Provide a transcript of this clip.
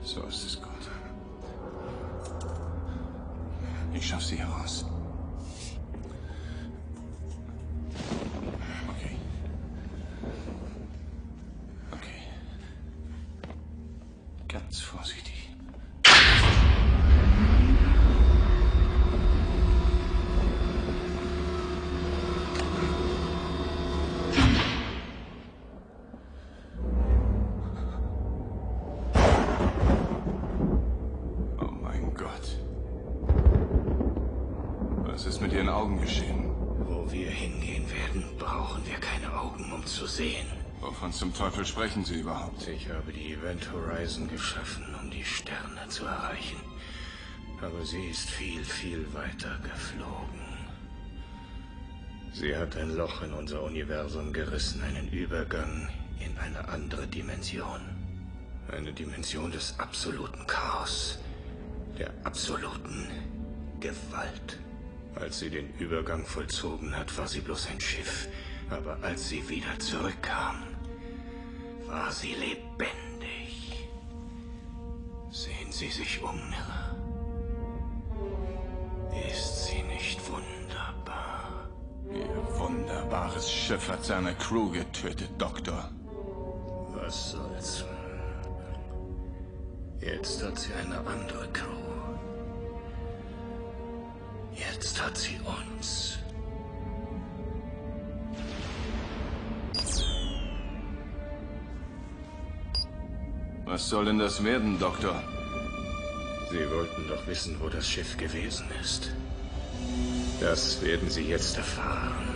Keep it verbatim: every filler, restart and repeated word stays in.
So ist es gut. Ich schaff sie heraus. Okay. Okay. Ganz vorsichtig. Was ist mit Ihren Augen geschehen? Wo wir hingehen werden, brauchen wir keine Augen, um zu sehen. Wovon zum Teufel sprechen Sie überhaupt? Ich habe die Event Horizon geschaffen, um die Sterne zu erreichen. Aber sie ist viel, viel weiter geflogen. Sie hat ein Loch in unser Universum gerissen, einen Übergang in eine andere Dimension. Eine Dimension des absoluten Chaos, der absoluten Gewalt. Als sie den Übergang vollzogen hat, war sie bloß ein Schiff. Aber als sie wieder zurückkam, war sie lebendig. Sehen Sie sich um, Miller. Ist sie nicht wunderbar? Ihr wunderbares Schiff hat seine Crew getötet, Doktor. Was soll's? Jetzt hat sie eine andere Crew. Jetzt hat sie uns. Was soll denn das werden, Doktor? Sie wollten doch wissen, wo das Schiff gewesen ist. Das werden Sie jetzt erfahren.